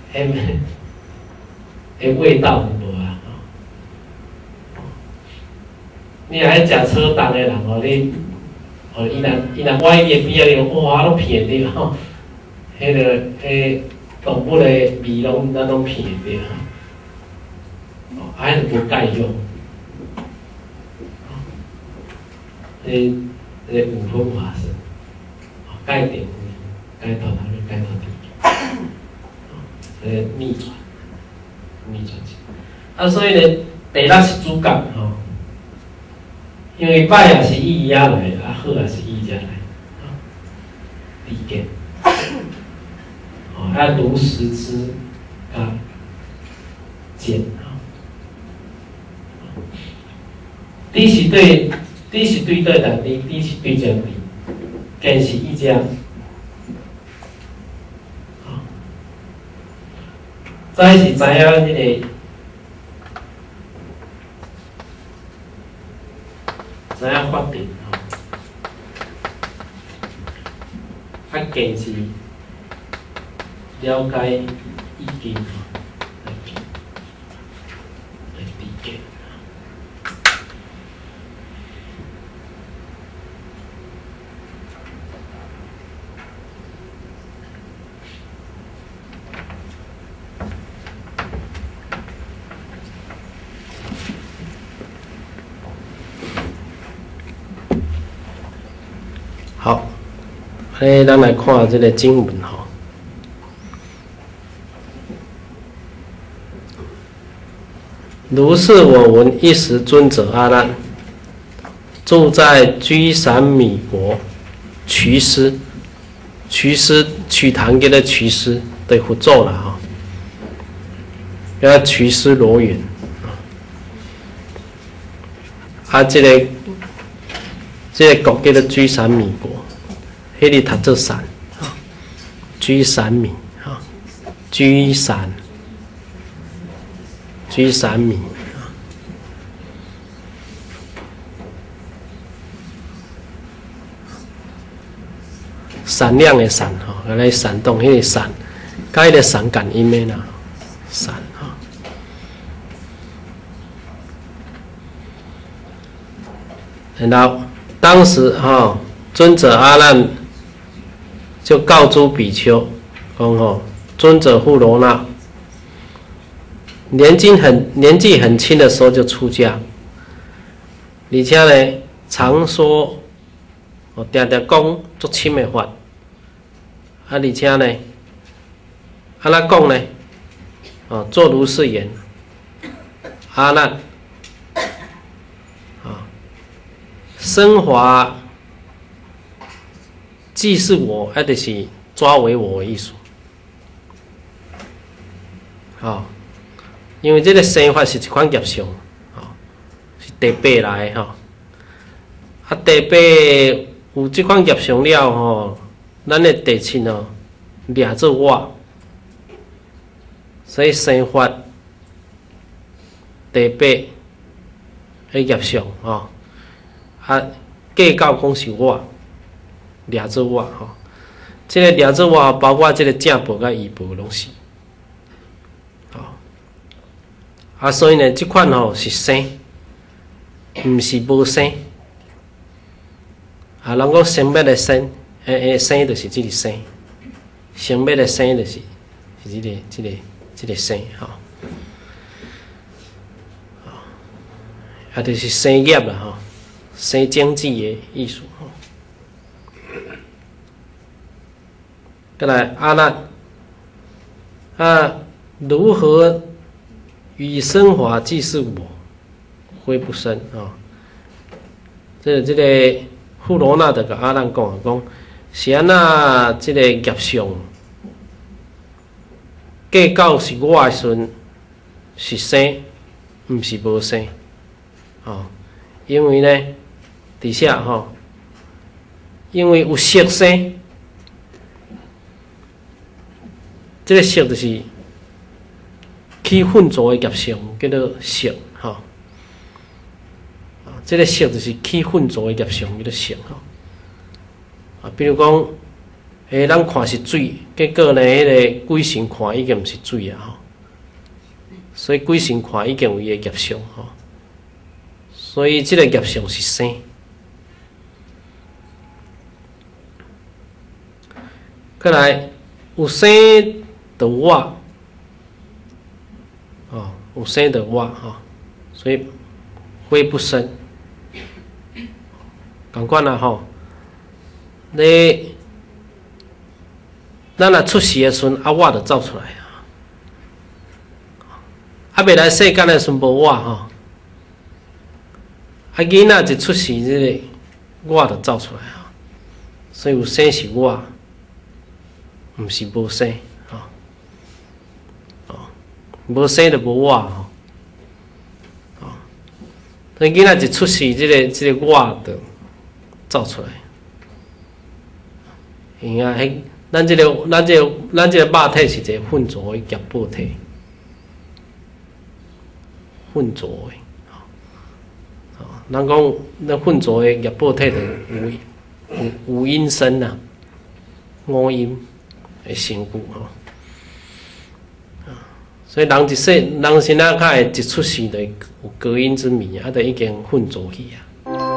味道就无啊。你若爱食草重的人哦，你哦，伊若歪叶边仔哩，哇，拢骗你吼。迄个动物的味咱拢骗着吼。哦，还是不盖用。这个五分法师，盖顶，盖头头就盖到底。这个秘传啊，所以呢，第六是主角吼，因为歹也是伊来，啊好也是伊来，理解。哦，要如实之啊见啊。第是对对的，第是对正比，见是一家。再是知影迄个。知影法定吼，啊，见是了解意见吼，来理解。好，咱来看这个经文吼。如是我闻一时尊者阿难，住在居散米国瞿师，瞿塘叫做瞿师的佛祖啦吼，叫瞿师罗园。啊，这个国叫做居散米国，迄里读做散，居散米，居散米，闪亮的闪吼，来闪动迄个闪，甲迄个闪感音的啦，闪吼。然后当时尊者阿难就告诸比丘，讲尊者富罗那年纪很轻的时候就出家，而且呢常说常讲足深的法，而且呢安怎讲呢？作如是言，阿难升华既是我，就是抓为我的意思。因为这个生法是一款业相，是第八来的第八有这款业相了咱的第七掠做我，所以生法第八的业相计较讲是我，掠做我这个掠做我包括这个正报甲异报拢是。所以呢，这款是生，毋是无生。人讲生灭的生，生就是这个生，生灭的生就是这个生就是生业啦生经济的意思再来阿难如何与生华既是我，非不生这个富罗那就甲阿难讲是安那这个业相计较是我的时阵是生，毋是无生因为呢，伫遐因为有色生，这个色就是起混浊的业相，叫做色这个色就是起混浊的业相，叫做色比如讲， 咱看是水，结果呢，迄个鬼神看已经毋是水啊吼，所以鬼神看已经有伊个业相吼，所以即个业相是生。再来有生的我，哦，有生的我吼，所以灰不生。同款啦吼，咱若出世的时阵，我就走出来啊。未来世间的时阵无我吼，囡仔一出世，即个我就走出来啊。所以有生是我，毋是无生吼。无生就无我吼。所以囡仔一出世，即个我就走出来。因啊，咱这个肉体是一个混浊的业报体，混浊的。人讲咱混浊的业报体就有阴身呐，五阴的身躯吼。所以人身仔较会一出世就有隔阴之谜啊，就已经混浊去啊。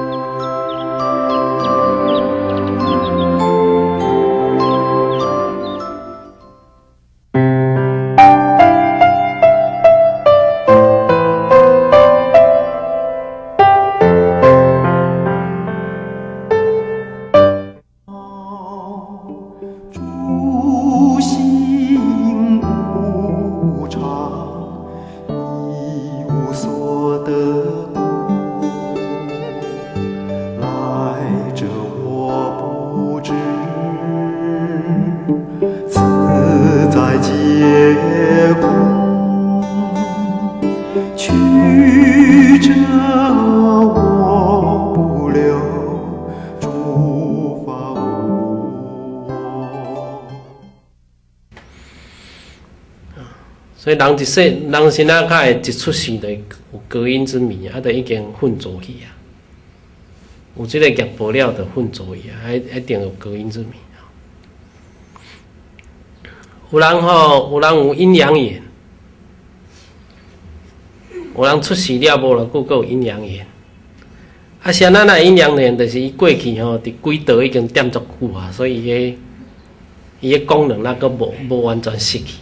所以人身仔较会一出世就有隔阴之谜啊，就已经混浊去啊。有即个业报了，就混浊去啊，一定有隔阴之谜。有人有阴阳眼，有人出世了无偌久，佫有阴阳眼。啊，像咱的阴阳眼，就是伊过去吼，伫轨道已经踮足久啊，所以伊个功能佫无完全失去。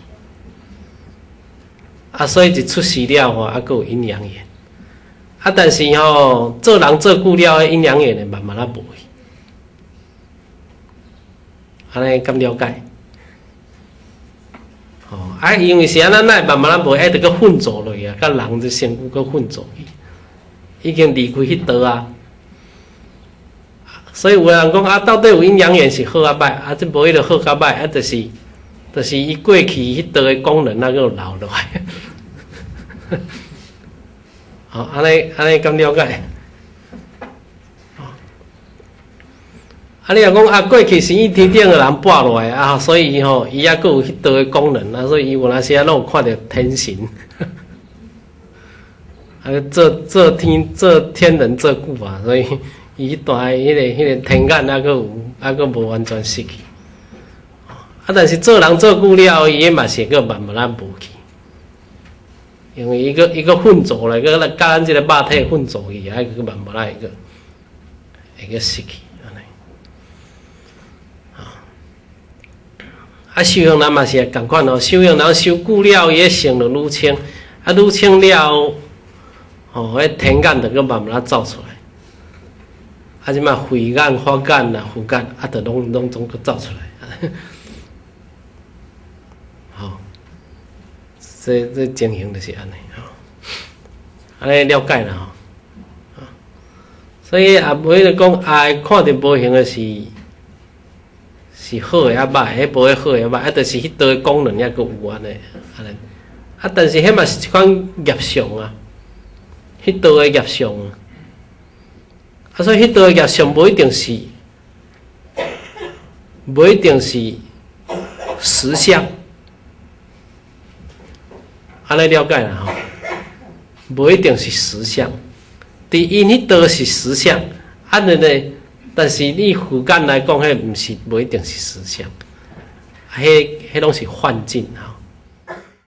啊，所以一出世了吼，佫有阴阳眼。啊，但是吼，做人做久了，阴阳眼会慢慢无去。安尼敢了解？哦，啊，因为是安咱慢慢无，爱得个混浊落去啊，甲人这身躯个混浊去，已经离开迄道啊。所以有人讲啊，到底有阴阳眼是好啊歹？啊，这无迄个好甲歹，啊，就是伊过去迄道的功能那个留落来。好，安尼敢了解？啊，你若讲啊，过去是伊天顶的人拔落来啊，所以吼，伊还佫有迄道的功能啊，所以伊有那时啊，拢有看到天神，啊，做天人做久啊，所以伊大迄个天眼啊，佫无完全失去。啊，但是做人做久了，伊嘛是佫慢慢无去，因为一个混浊来，甲咱即个肉体混浊去，还佫慢慢会个失去。啊，修行人嘛是共款哦，修行人修久了，伊个性就愈清，啊，愈清了，吼，迄天眼就佫慢慢走出来，啊，即嘛慧眼、法眼啦、佛眼，啊，就拢总佫走出来，吼，这情形就是安尼吼，安尼了解啦吼，所以啊，每个讲爱看着无形的是好诶，啊歹，迄无迄好诶，歹，啊，就是迄道诶功能也佫有安尼，啊，但是迄嘛是一款业相啊，迄道诶业相啊，啊，所以迄道诶业相无一定是实相，安尼了解啦吼，无一定是实相，伫因迄道是实相，啊，呢， 但是你佛教来讲，迄毋是无一定是实相，迄拢是幻境哈。